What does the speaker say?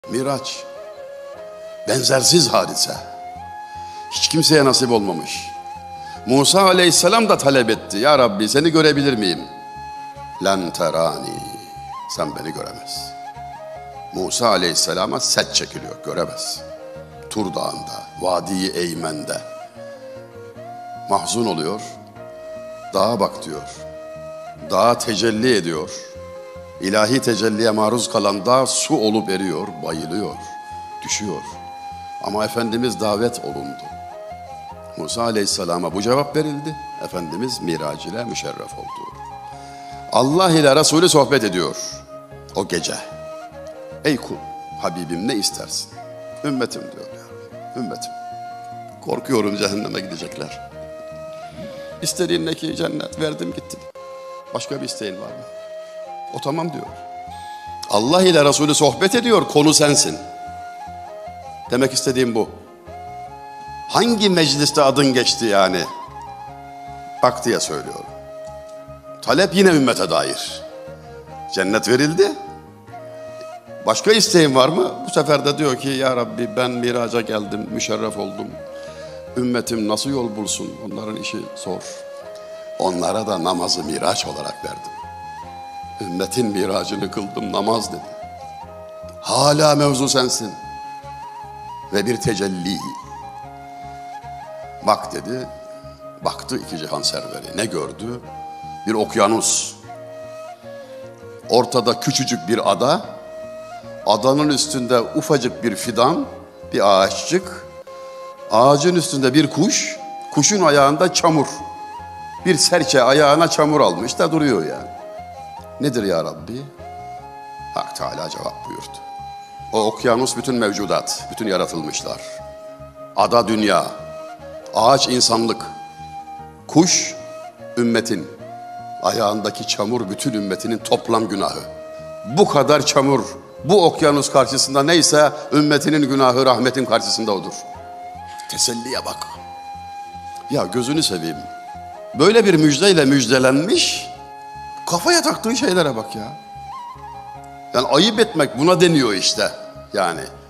Miraç, benzersiz hadise. Hiç kimseye nasip olmamış. Musa aleyhisselam da talep etti. Ya Rabbi seni görebilir miyim? Len terani. Sen beni göremezsin. Musa aleyhisselama set çekiliyor. Göremez. Tur Dağı'nda, Vadi-i Eymen'de. Mahzun oluyor. Dağa bak diyor. Dağa tecelli ediyor. İlahi tecelliye maruz kalan dağ su olup eriyor, bayılıyor, düşüyor. Ama Efendimiz davet olundu. Musa aleyhisselama bu cevap verildi. Efendimiz Miraç ile müşerref oldu. Allah ile Resulü sohbet ediyor o gece. Ey kul, Habibim ne istersin? Ümmetim diyor ya. Ümmetim. Korkuyorum cehenneme gidecekler. İstediğin ne ki cennet, verdim gittim. Başka bir isteğin var mı? O tamam diyor. Allah ile Resulü sohbet ediyor, konu sensin. Demek istediğim bu. Hangi mecliste adın geçti yani? Bak diye söylüyorum. Talep yine ümmete dair. Cennet verildi. Başka isteğin var mı? Bu sefer de diyor ki ya Rabbi ben miraca geldim, müşerref oldum. Ümmetim nasıl yol bulsun? Onların işi zor. Onlara da namazı miraç olarak verdim. Ümmetin miracını kıldım, namaz dedi. Hala mevzu sensin. Ve bir tecelli. Bak dedi. Baktı iki cihan serveri. Ne gördü? Bir okyanus. Ortada küçücük bir ada. Adanın üstünde ufacık bir fidan, bir ağaççık. Ağacın üstünde bir kuş. Kuşun ayağında çamur. Bir serçe ayağına çamur almış da duruyor yani. Nedir ya Rabbi? Hak Teala cevap buyurdu. O okyanus bütün mevcudat, bütün yaratılmışlar. Ada dünya, ağaç insanlık, kuş ümmetin, ayağındaki çamur bütün ümmetinin toplam günahı. Bu kadar çamur, bu okyanus karşısında neyse ümmetinin günahı rahmetin karşısında odur. Teselliye bak. Ya gözünü seveyim. Böyle bir müjdeyle müjdelenmiş, kafaya taktığı şeylere bak ya. Yani ayıp etmek buna deniyor işte yani.